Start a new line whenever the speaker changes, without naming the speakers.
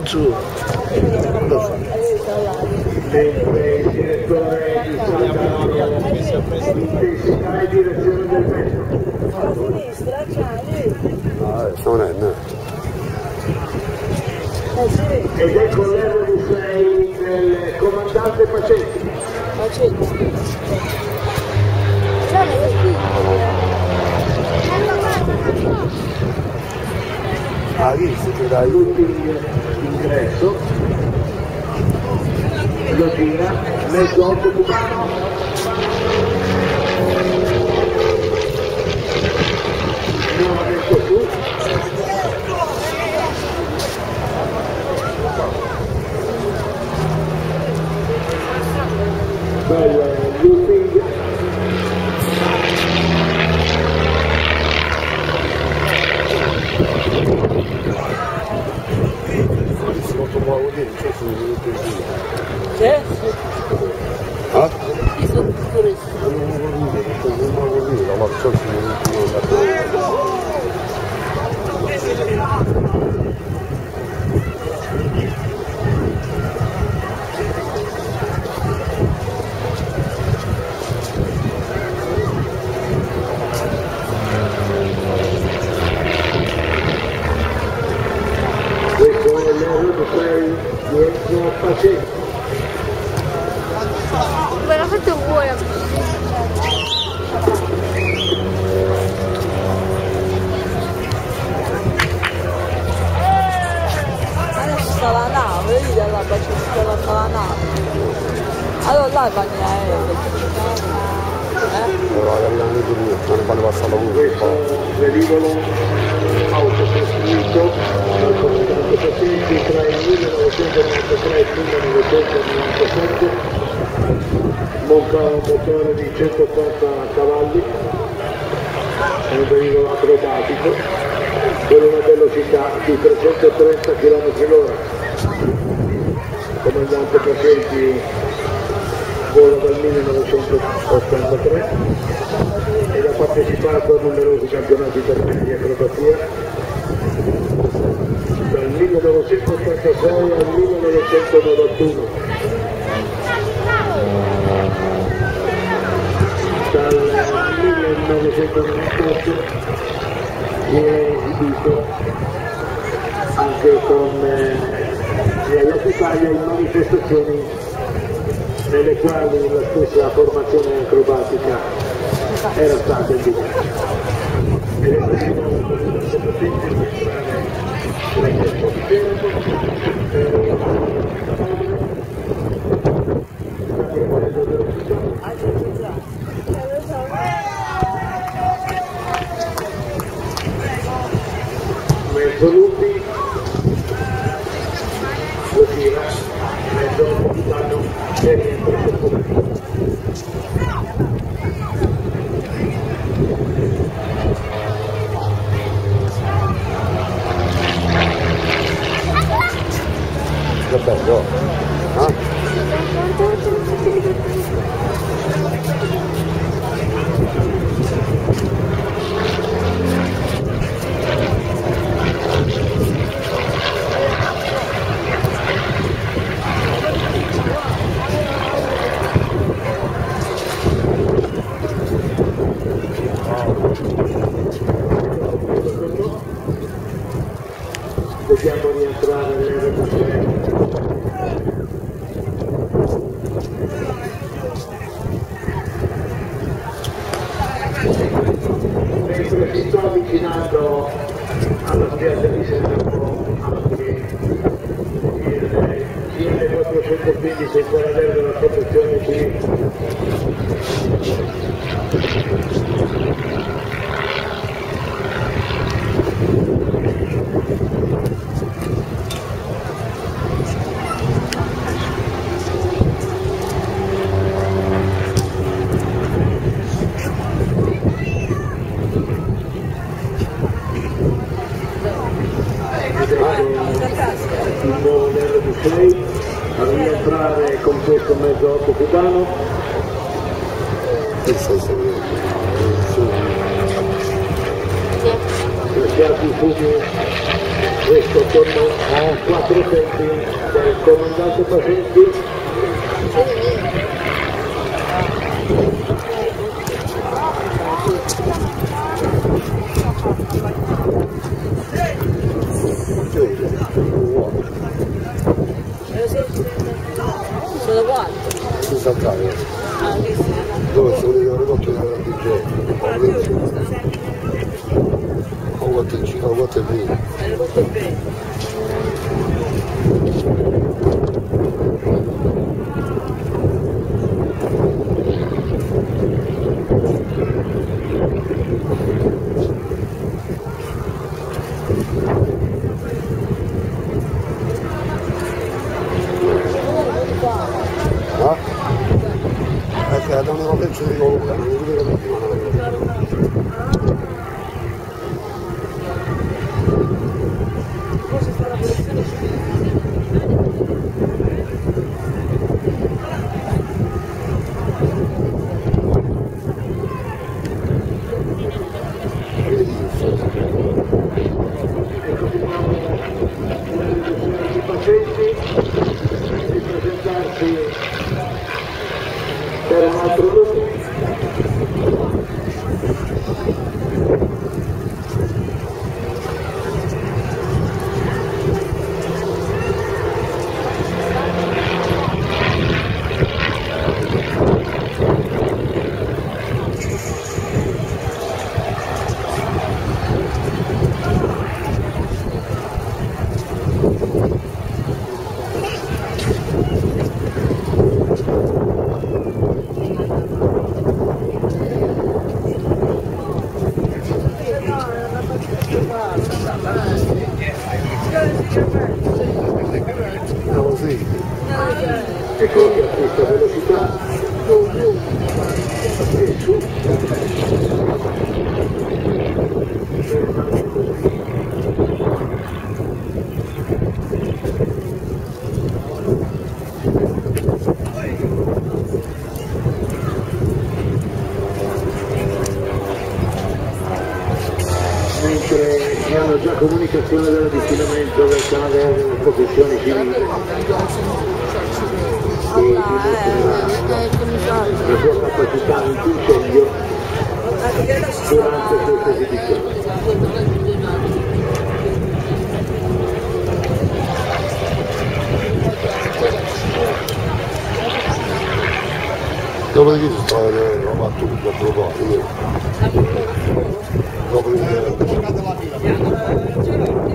su.
Mentre il direttore di Sant'Antonio intensità e direzione del vento.
A sinistra c'è lì.
Non è, no.
Ed ecco l'R6 del comandante Pacetti.
Pacetti. C'è le
Ah, visto che dai.
L'ingresso, lo gira, mezzo 8 cubano. Nuovamente su. Bello looping.
C'è?
Ah?
Chi sono piccolissimi?
Questo è l'R6 dietro Pacetti.
Veramente buona.
Adesso sta la nave, vedi là, c'è la nave. Allora là vanno gli aerei.
Non fanno passare
Questo velivolo autocostruito dal comandante Pacetti tra il 1993 e il 1997, monta un motore di 180 cavalli, è un velivolo acrobatico con una velocità di 330 km/h. Il comandante Pacetti vola dal 1983 ed ha partecipato a numerosi campionati italiani di acrobatia dal 1986 al 1991. Dal 1998 si è esibito anche con l'Italia in manifestazioni nelle quali la stessa formazione acrobatica era stata indicata. Ed è possibile mezzo lupi, lo gira, mezzo cubano e rientra sul cubano.
Che bello, ah?
Dobbiamo rientrare nell'R6. Mentre si sta avvicinando alla spiaggia di Serrano, anche il 415 il carabinieri della protezione civile. Il nuovo R6 a rientrare con questo mezzo 8 cubano. Lasciati i fumi questo con 4 tempi del comandante Pasenti.
Sono quanto?
Si saltare.
Ah, lì sì.
Dove sono io ridotto dalla DJ? Ho quattro e via.
È ridotto bene.
Da una penso di Luca, non mi vedo più.
Per un altro gruppo.
Così.
Ecco che a questa velocità e su mentre si hanno già comunicazione dell'avvicinamento del canale delle professioni civili che dimostrerà la sua capacità antincendio durante questa esibizione.
Dopodiché si sta roba tutto a proposito. Dopodiché